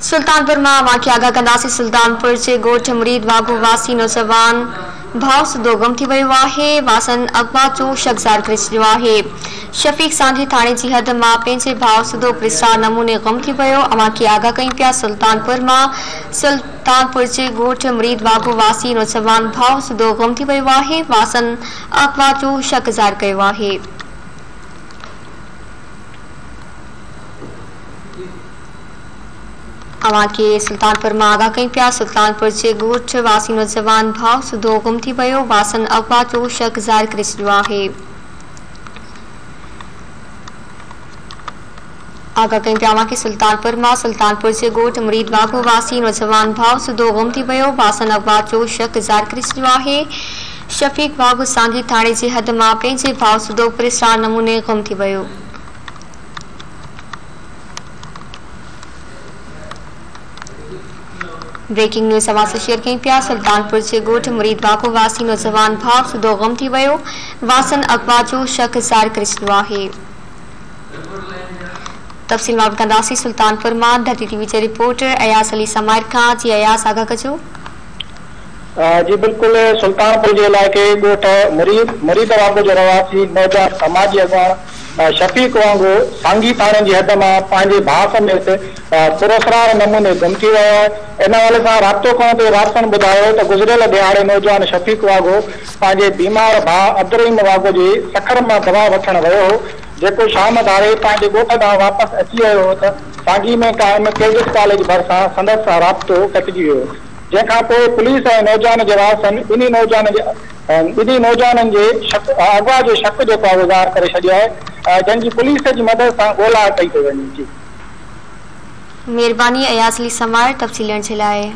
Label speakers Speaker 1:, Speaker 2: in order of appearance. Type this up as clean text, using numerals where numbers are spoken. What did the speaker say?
Speaker 1: सुल्तानपुर में वाक़िया आगाह कंदासीं। सुल्तानपुर जे ॻोठ मुरीद वाघू वासी नौजवान भाउ सुधो गुम थी वियो आहे। वासन अगवा जो शक ज़ाहिर करे छॾियो आहे। शफ़ीक सांझे थाणे जी हद मां पंहिंजे भाउ सुधो पुरस्कार नमूने गुम थी वियो। अवांखे आगाह कयूं पिया। सुल्तानपुर जे ॻोठ मुरीद वाघू वासी नौजवान भाउ सुधो गुम थी वियो आहे। वासन अगवा जो शक ज़ाहिर कयो आहे। अवांखे सुल्तानपुर में आगाह कयूं पिया। सुल्तानपुर जे ॻोठ वासी नौजवान भाउ सुधो गुम थी वियो। वासन अगवा जो शक ज़ाहिर करे छॾियो आहे। आगाह कयूं पिया। अवांखे सुल्तानपुर जे ॻोठ मुरीद वाघू वासी नौजवान भाउ सुधो गुम थी वियो। वासन अगवा जो शक ज़ाहिर करे छॾियो आहे। शफ़ीक वाघू सांझी थाणे जी हद मां पंहिंजे भाउ सुधो पुरस्कार नमूने गुम थी वियो। ब्रेकिंग न्यूज़ अवां सां शेयर कयूं पिया। सुल्तानपुर जे ॻोठ मुरीद वाघू वासी नौजवान भाउ सुधो गुम थी वियो। वासन अगवा जो शक ज़ाहिर करे छॾियो आहे। तफ़सील मालूम कंदासीं। सुल्तानपुर मां धरती टीवी जे रिपोर्टर अयास अली समाइर खां। जी अयास, आगाह कजो।
Speaker 2: जी बिल्कुल, सुल्तानपुर के इलाके ॻोठ मुरीद वाघू जो रवासी नौजवान समाजी अगवान शफ़ीक वांगुरु सांगी थाणे जी हद में पंहिंजे भाउ समेत पुरस्कार नमूने गुम थी वियो आहे। इन हवाले सां राब्तो करण ते वारसनि ॿुधायो त गुज़िरियल दिहाड़े नौजवान शफ़ीक वाघू पंहिंजे बीमार भाउ अब्दुर्रहीम वाघू जी सखर में दवा वठण वियो हो, जेको शाम धारे पंहिंजे ॻोठ ॾांहुं वापसि अची वियो हो त सांगी में क़ाइम केडिस कॉलेज भरिसां संदसि सां राब्तो कटिजी वियो। जंहिंखां पोइ पुलिस ऐं नौजवान जे वारसनि ॿिन्ही नौजवाननि जे अगवा जो शक जेको आहे ज़ाहिर करे छॾियो आहे, जंहिंजी पुलिस जी मदद सां ॻोल्हा कई थी वञे। जी
Speaker 1: मेहरबानी अयास अली समाइर तफ़सील ॾियण जे लाइ।